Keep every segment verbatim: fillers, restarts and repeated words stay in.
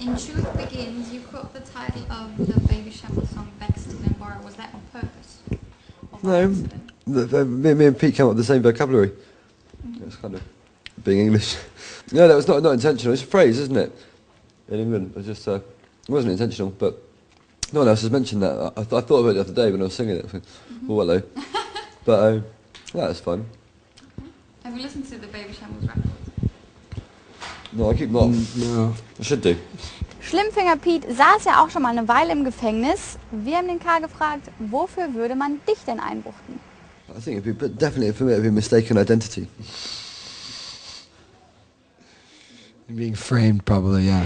In Truth Begins, you quote the title of the Baby Shambles song Baxter and Bora. Was that on purpose? Or by No, accident? the, the, me, me and Pete came up with the same vocabulary. Mm-hmm. It's kind of being English. No, that was not not intentional. It's a phrase, isn't it? In England, it was just uh, it wasn't intentional, but no one else has mentioned that. I, I, th I thought about it the other day when I was singing it. I think, mm-hmm. Oh, hello. But uh, yeah, was fun. Okay. Have you listened to the Baby Shambles record? No, I keep them off. Mm, no. I should do. Schlimmfinger Pete saß ja auch schon mal eine Weile im Gefängnis. Wir haben den Karl gefragt, wofür würde man dich denn einbuchten? I think it'd be, but definitely for me, it'd be mistaken identity. Being framed, probably, yeah.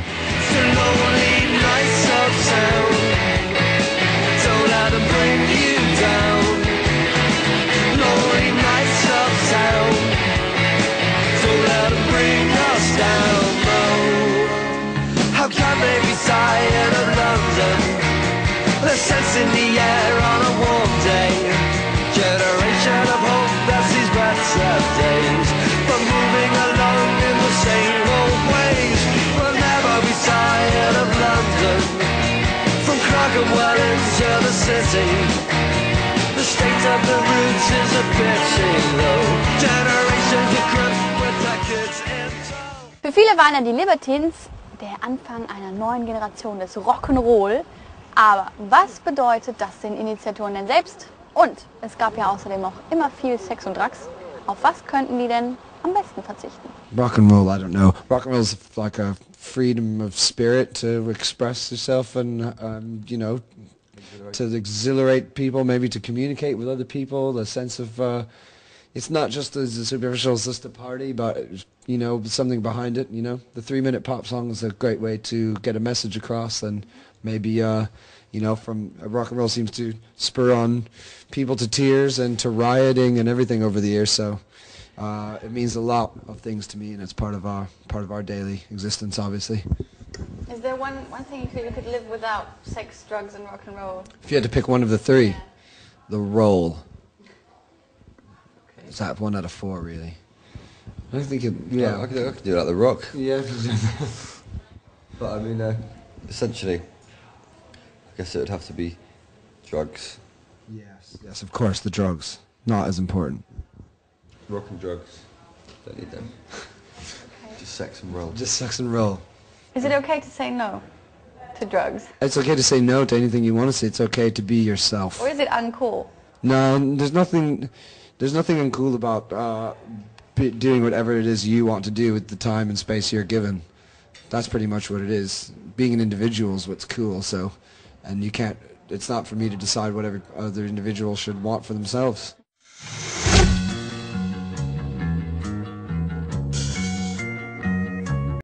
In the air on a warm day, generation of hope that's these better days, but moving along in the same old ways. We'll never be tired of London, from Clerkenwell into the city. The state of the roots is a pitching low, generations of crust with decades in tow. Für viele waren ja die Libertines der Anfang einer neuen Generation des Rock'n'Roll. Aber was bedeutet das den Initiatoren denn selbst? Und es gab ja außerdem noch immer viel Sex und Drugs. Auf was könnten die denn am besten verzichten? Rock and roll, I don't know. Rock and roll is like a freedom of spirit to express yourself and, um, you know, to exhilarate people, maybe to communicate with other people, the sense of, uh, it's not just as a superficial, it's just a party, but, you know, something behind it, you know. The three-minute pop song is a great way to get a message across, and maybe, uh, you know, from uh, rock and roll seems to spur on people to tears and to rioting and everything over the years. So uh, it means a lot of things to me, and it's part of our part of our daily existence, obviously. Is there one one thing you could, you could live without? Sex, drugs, and rock and roll. If you had to pick one of the three, the roll. Is that one out of four, really? I think it. Yeah, I, I, could, I could do it like The Rock. Yeah. But I mean, uh, essentially, I guess it would have to be drugs. Yes, yes, of course, the drugs. Not as important. Rock and drugs. Don't need them. Okay. Just sex and roll. Just sex and roll. Is it okay to say no to drugs? It's okay to say no to anything you want to say. It's okay to be yourself. Or is it uncool? No, there's nothing. There's nothing uncool about uh, be doing whatever it is you want to do with the time and space you're given. That's pretty much what it is. Being an individual is what's cool. So, and you can't. It's not for me to decide what every other individual should want for themselves.